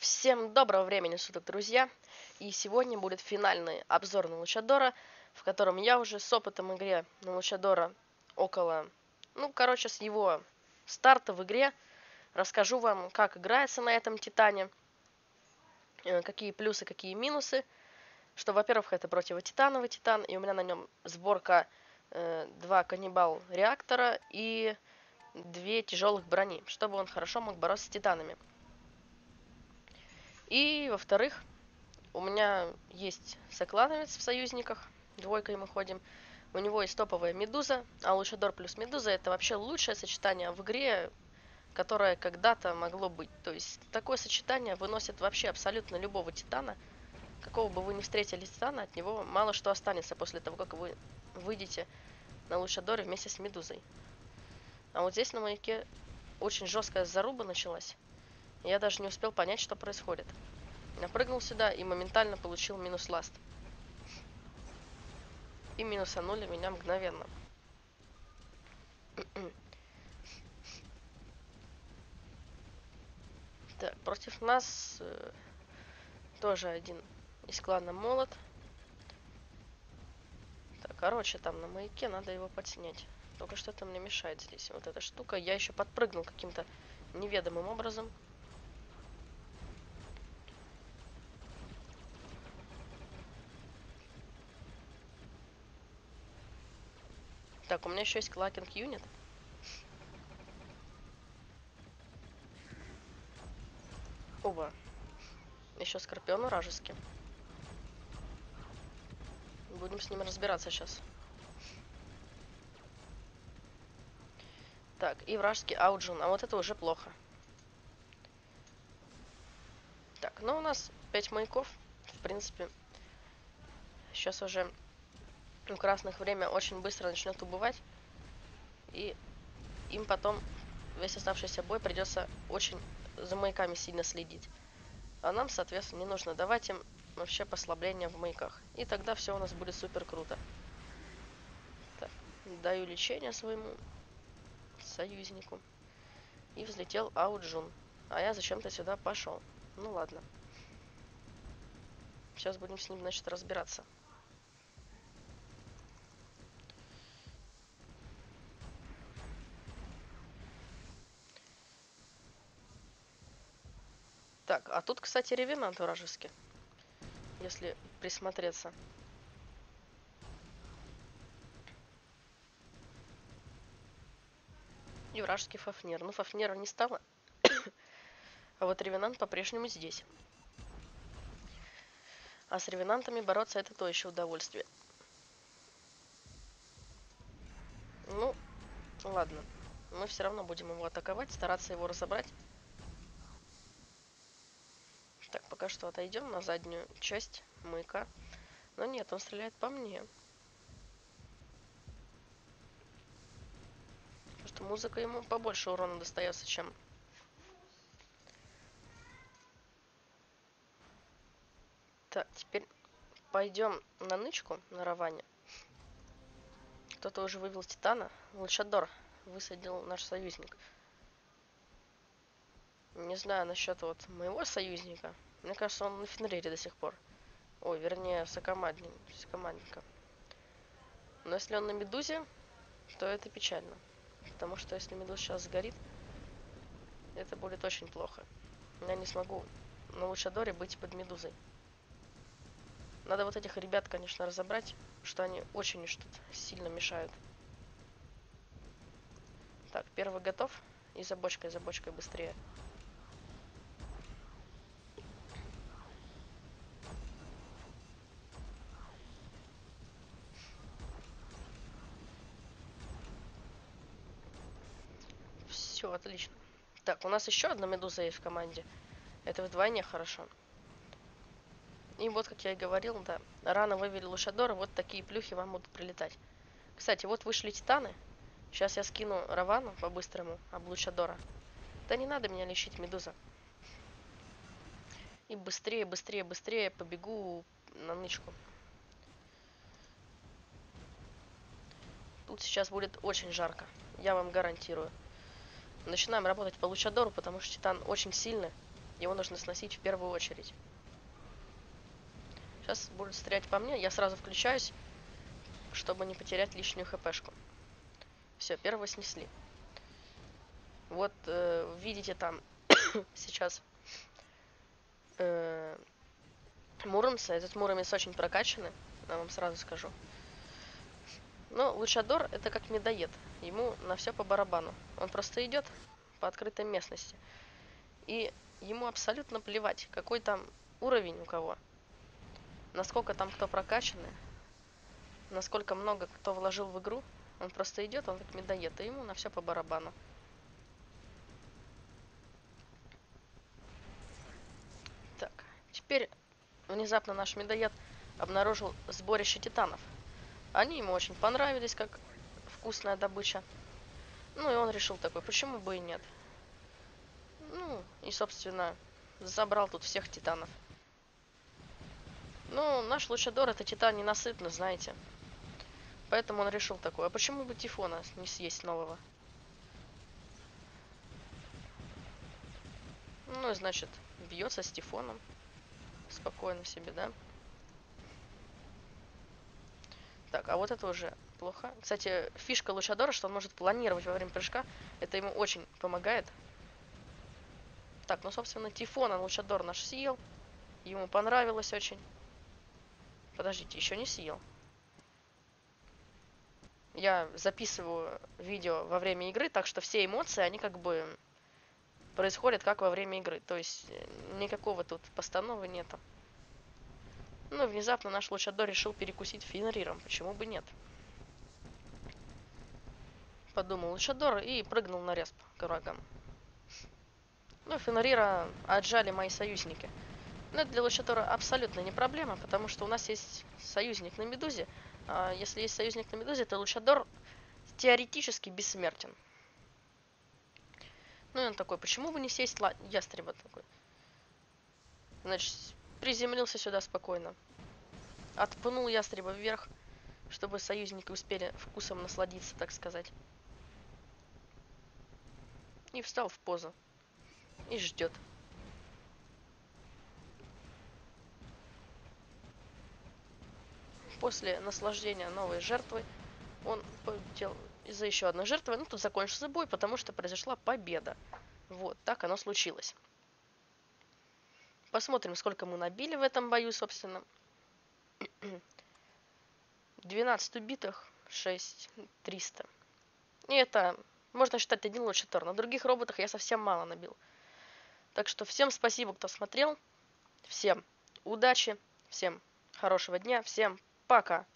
Всем доброго времени суток, друзья! И сегодня будет финальный обзор на Лучадора, в котором я уже с опытом игры на Лучадора около... с его старта в игре расскажу вам, как играется на этом Титане, какие плюсы, какие минусы. Что, во-первых, это противотитановый Титан, и у меня на нем сборка 2 каннибал реактора и 2 тяжелых брони, чтобы он хорошо мог бороться с Титанами. И, во-вторых, у меня есть соклановец в союзниках, двойкой мы ходим. У него есть топовая Медуза, а Лучадор плюс Медуза это вообще лучшее сочетание в игре, которое когда-то могло быть. То есть такое сочетание выносит вообще абсолютно любого Титана. Какого бы вы ни встретили Титана, от него мало что останется после того, как вы выйдете на Лучадоре вместе с Медузой. А вот здесь на маяке очень жесткая заруба началась. Я даже не успел понять, что происходит. Напрыгнул сюда и моментально получил минус ласт. И минусанули меня мгновенно. Так, против нас тоже один из клана Молот. Так, короче, там на маяке надо его подснять. Только что-то мне мешает здесь. Вот эта штука. Я еще подпрыгнул каким-то неведомым образом. Так, у меня еще есть клакинг юнит. Оба. Еще скорпион вражеский. Будем с ним разбираться сейчас. Так, и вражеский Ауджун. А вот это уже плохо. Так, ну у нас 5 маяков. В принципе, сейчас уже у красных время очень быстро начнет убывать. И им потом весь оставшийся бой придется очень за маяками сильно следить. А нам, соответственно, не нужно давать им вообще послабления в маяках. И тогда все у нас будет супер круто. Так, даю лечение своему союзнику. И взлетел Ауджун. А я зачем-то сюда пошел. Ну ладно. Сейчас будем с ним, значит, разбираться. Так, а тут, кстати, ревенант вражеский. Если присмотреться. И вражеский Фафнир. Ну, Фафнира не стало. А вот ревенант по-прежнему здесь. А с ревенантами бороться это то еще удовольствие. Ну, ладно. Мы все равно будем его атаковать, стараться его разобрать. Так, пока что отойдем на заднюю часть маяка. Но нет, он стреляет по мне. Потому что музыка ему побольше урона достается, чем... Так, теперь пойдем на нычку, на Раване. Кто-то уже вывел Титана. Лучадор высадил наш союзник. Не знаю насчет вот моего союзника. Мне кажется, он на Фенрире до сих пор. Ой, вернее, Сокомандника. Но если он на Медузе, то это печально. Потому что если Медуза сейчас сгорит, это будет очень плохо. Я не смогу на Лучадоре быть под Медузой. Надо вот этих ребят, конечно, разобрать, что они очень уж тут сильно мешают. Так, первый готов. И за бочкой быстрее. Все, отлично. Так, у нас еще одна Медуза есть в команде. Это вдвойне хорошо. И вот, как я и говорил, да, рано вывели Лушадора, вот такие плюхи вам будут прилетать. Кстати, вот вышли Титаны. Сейчас я скину Равану по-быстрому об Лучадора. Да не надо меня лечить, Медуза. И быстрее побегу на нычку. Тут сейчас будет очень жарко, я вам гарантирую. Начинаем работать по Лучадору, потому что Титан очень сильный. Его нужно сносить в первую очередь. Сейчас будет стрелять по мне. Я сразу включаюсь, чтобы не потерять лишнюю хпшку. Все, первого снесли. Вот видите там сейчас Муромца. Этот Муромец очень прокачанный, я вам сразу скажу. Но Лучадор это как медоед. Ему на все по барабану. Он просто идет по открытой местности. И ему абсолютно плевать, какой там уровень у кого. Насколько там кто прокачанный. Насколько много кто вложил в игру. Он просто идет, он как медоед. И ему на все по барабану. Так, теперь внезапно наш медоед обнаружил сборище титанов. Они ему очень понравились, как вкусная добыча. Ну и он решил такой, почему бы и нет. Ну, и собственно, забрал тут всех титанов. Ну, наш Лучадор это титан ненасытный, знаете. Поэтому он решил такое, а почему бы Тифона не съесть нового? Ну и значит, бьется с Тифоном. Спокойно себе, да? Так, а вот это уже плохо. Кстати, фишка Лучадора, что он может планировать во время прыжка. Это ему очень помогает. Так, ну, собственно, Тифона Лучадор наш съел. Ему понравилось очень. Подождите, еще не съел. Я записываю видео во время игры, так что все эмоции, они как бы происходят как во время игры. То есть никакого тут постановы нету. Ну, внезапно наш Лучадор решил перекусить Фенриром. Почему бы нет? Подумал Лучадор и прыгнул на респ к врагам. Ну, Фенрира отжали мои союзники. Но это для Лучадора абсолютно не проблема, потому что у нас есть союзник на Медузе. А если есть союзник на Медузе, то Лучадор теоретически бессмертен. Ну и он такой, почему бы не сесть ястреба такой? Значит, приземлился сюда спокойно. Отпнул ястреба вверх, чтобы союзники успели вкусом насладиться, так сказать. И встал в позу. И ждет. После наслаждения новой жертвой он полетел из-за еще одной жертвы. Ну, тут закончился бой, потому что произошла победа. Вот, так оно случилось. Посмотрим, сколько мы набили в этом бою, собственно. 12 убитых, 6300. И это, можно считать, один Лучадор. На других роботах я совсем мало набил. Так что всем спасибо, кто смотрел. Всем удачи, всем хорошего дня, всем пока.